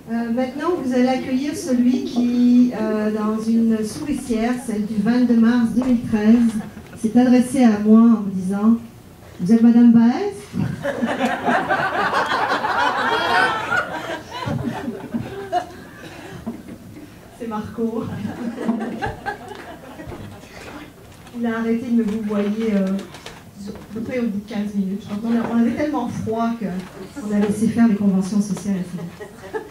Maintenant, vous allez accueillir celui qui, dans une souricière, celle du 22 mars 2013, s'est adressé à moi en me disant « Vous êtes Madame Baez ?» C'est Marco. Il a arrêté de me vouvoyer à peu près au bout de 15 minutes. Je crois qu'on avait tellement froid qu'on a laissé faire les conventions sociales assez vite.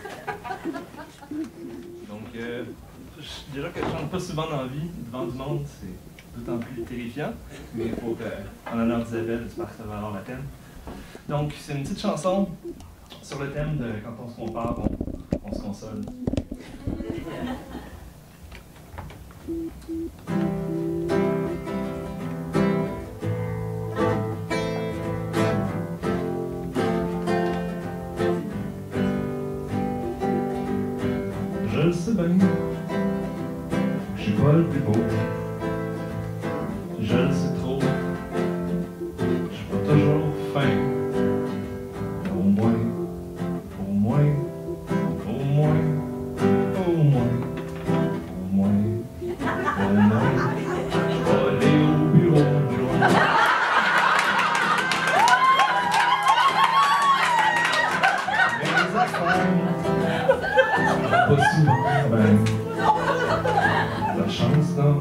Donc, je dirais que je chante pas souvent dans la vie. Devant du monde, c'est d'autant plus terrifiant. Mais il faut qu'en l'honneur d'Isabelle, j'espère que ça va avoir la peine. Donc, c'est une petite chanson sur le thème de quand on se compare, on se console. Je le sais bien, je suis pas le plus beau. Je le sais trop, je suis pas toujours fin. Au moins, au moins, au moins, au moins, au moins, au moins, je vais aller au bureau un jour. Mes affaires, pas souvent, la chance dans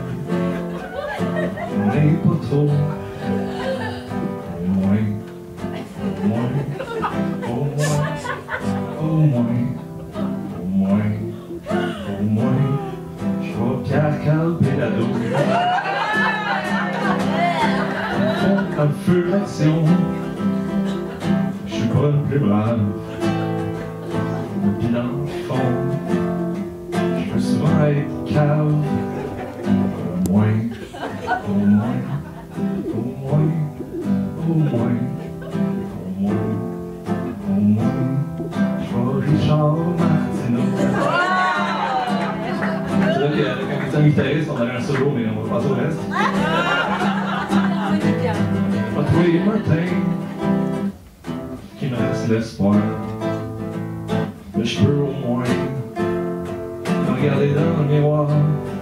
on n'est pas trop. Au moins, au moins, au moins, au moins, au moins, au moins, je vois Pierre calper la dos. Font un feu d'action, je suis pas le plus brave. Puis dans le fond, je peux souvent être cave. Au moins, au moins, au moins, au moins, au moins, au moins, je vois Richard Martineau. C'est vrai qu'avec un guitariste, on avait un solo, mais on va passer au reste. Pas tous les matins qui me reste l'espoir. Mais je peux au moins me regarder dans le miroir.